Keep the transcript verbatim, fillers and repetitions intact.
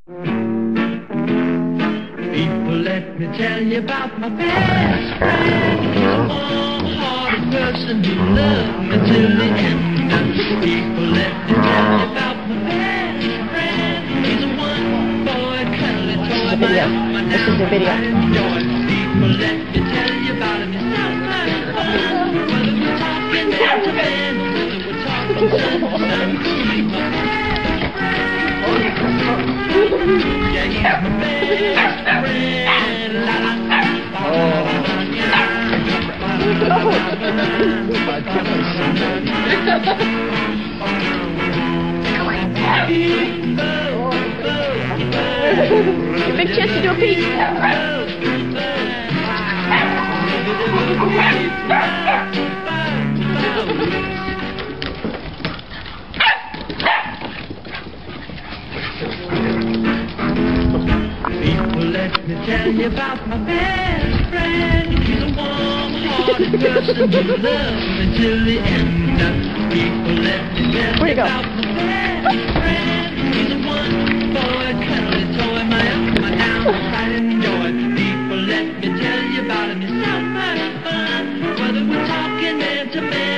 People, let me tell you about my best friend. He's a warm-hearted person who loved me till the end. People, let me tell you about my best friend. He's a one-boy cuddly toy. This is the video. This is the video. People, let me tell you about him. He's not much fun. Whether we're talking man to man, whether we're talking son to son, he's my best friend. Yeah, he's my best friend. La la la. Big chance to do a peek. People, let me tell you about my best friend. He's a warm-hearted person who loves me till the end. People, let me tell you about my best friend. He's a one-boy cuddly toy, my up, my down, my pride and joy. People, let me tell you about him. He's not much fun, whether we're talking man to man.